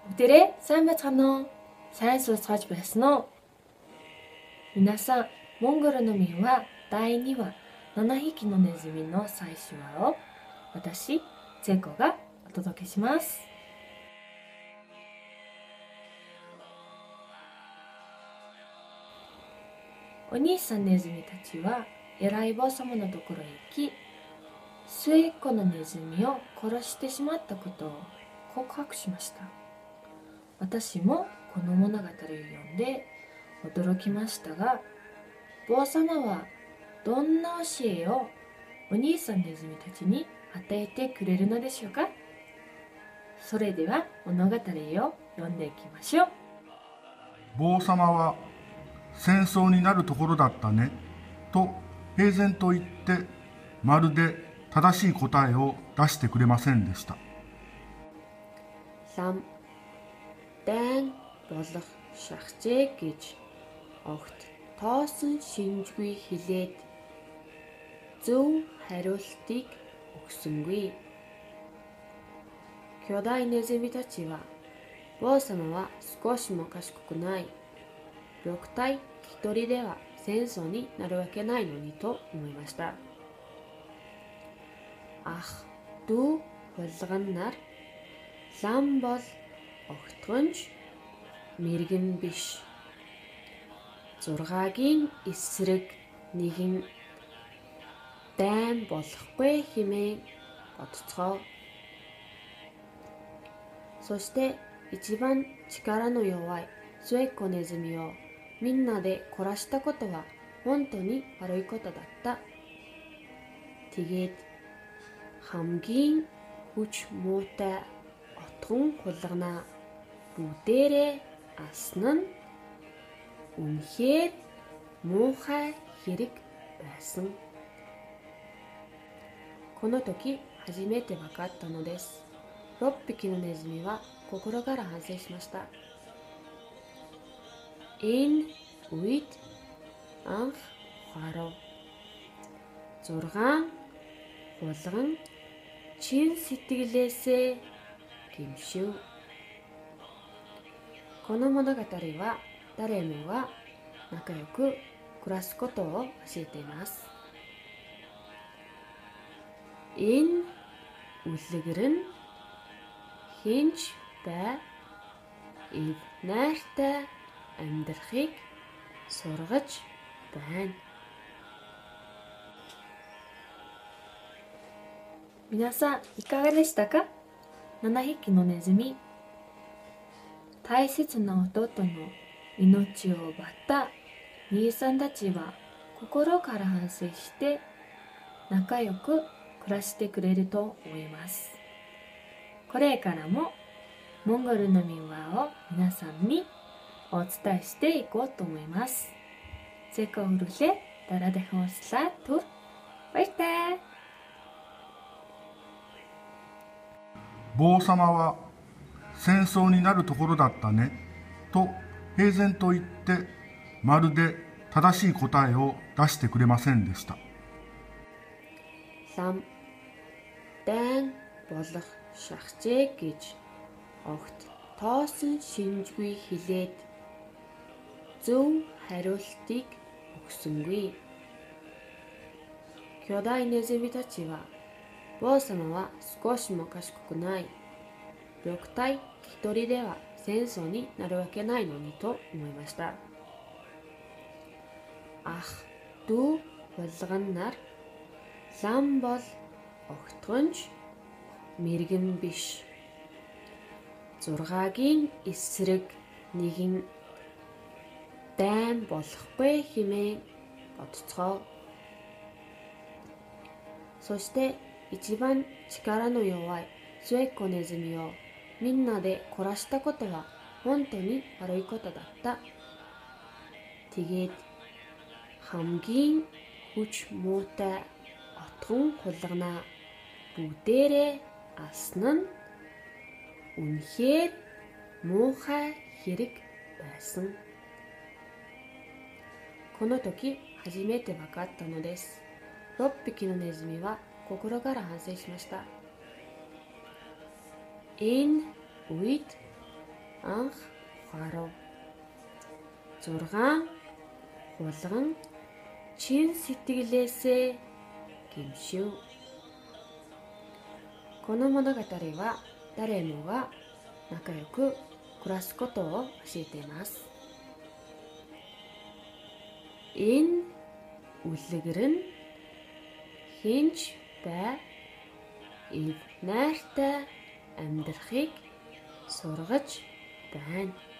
бүгдээрээ сайн байцгаана уу? Сайн сууцгааж байсан уу? 皆さん、モンゴルの民は第2話7匹のネズミの最終話を私、チェコがお届けします。お兄さんネズミたちは偉い坊様のところへ行き、末っ子のネズミを殺してしまったことを告白しました。私もこの物語を読んで驚きましたが、坊様はどんな教えをお兄さんネズミたちに与えてくれるのでしょうか。それでは物語を読んでいきましょう。 坊様は戦争になるところだったねと平然と言ってまるで正しい答えを出してくれませんでした。 Лам дайн болох шахжээ гэж огт тоосон шинжгүй хэлээд зөв хариултыг өгсөнгүй. 巨大ネズミたちは、坊様は少しも賢くない。6体1人では戦争になるわけないのにと思いました。Ах, дүү хулган нар лам бол огтгонч мэргэн биш. 6-гийн эсрэг нэгэн дайн болохгүй хэмээн бодцгоо. そして一番力の弱い末っ子ネズミをみんなで殺したことは本当に悪いことだった。Тэгээд хамгийн хүч муутай отгон хулганаа бүгдээрээ алсан нь үнэхээр муухай хэрэг байсан. この時初めて分かったのです。6匹のネズミは心から反省しました。Энэ үед анх харав 6 хулган чин сэтгэлээсээ гимшив. この物語は誰もが仲良く暮らすことを教えています。Энэ үлгэр нь хинч бай эв найртай амьдрахыг сургаж байна. 皆さんいかがでしたか。7匹のネズミ、大切な弟の命を奪った兄さんたちは心から反省して仲良く暮らしてくれると思います。これからもモンゴルの民話を皆さんにお伝えしていこうと思います。ぜかうるせだらでほすらとバイバイ。 坊様は戦争になるところだったねと平然と言ってまるで正しい答えを出してくれませんでした。 Лам дайн болох шахжээ гэж огт тоосон шинжгүй хэлээд зөв хариултыг өгсөнгүй. 巨大ネズミたちは、坊様は少しも賢くない。6体1人では戦争になるわけないのにと思いました。Ах, дүү хулган нар лам бол огтгонч мэргэн биш. 6-гийн эсрэг нэгэн дайн болохгүй хэмээн бодцгоо. そして一番力の弱い末っ子ネズミをみんなで殺したことは本当に悪いことだった. Тэгээд хамгийн хүч муутай отгон хулганаа бүгдээрээ алсан нь үнэхээр муухай хэрэг байсан. この時初めて分かったのです。6匹のネズミは心から反省しました。Энэ үед анх ухаарав. 6. Хулган чин сэтгэлээсээ гимшив. この物語は誰もが仲良く暮らすことを教えています。Энэ үлгэр нь хинч бай эв найртай амьдрахыг сургаж байна.